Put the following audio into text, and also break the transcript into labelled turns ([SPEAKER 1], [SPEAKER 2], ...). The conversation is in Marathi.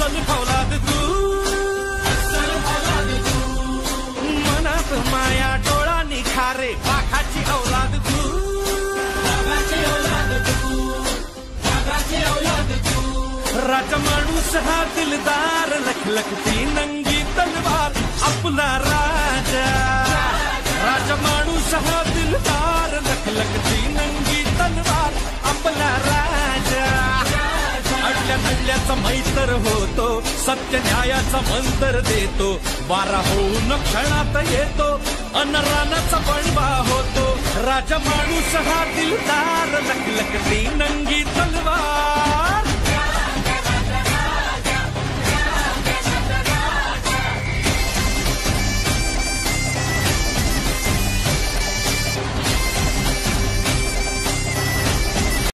[SPEAKER 1] अस्सल फौलाद तू, मनात माया डोळा निखारे वाघाची औलाद तू, राजा माणूस हा दिलदार लखलखती नंगी तलवार आपला राजा, राजा माणूस हा दिलदार लखलखती नंगी तलवार आपला राजा, अडल्या नडल्याचा मैत्र होतो, सत्य न्यायाचा मंत्र देतो, वारा होऊन क्षणात येतो, अनरानाचा बनवा होतो, राजा माणूस हा दिलदार लखलखती नंगी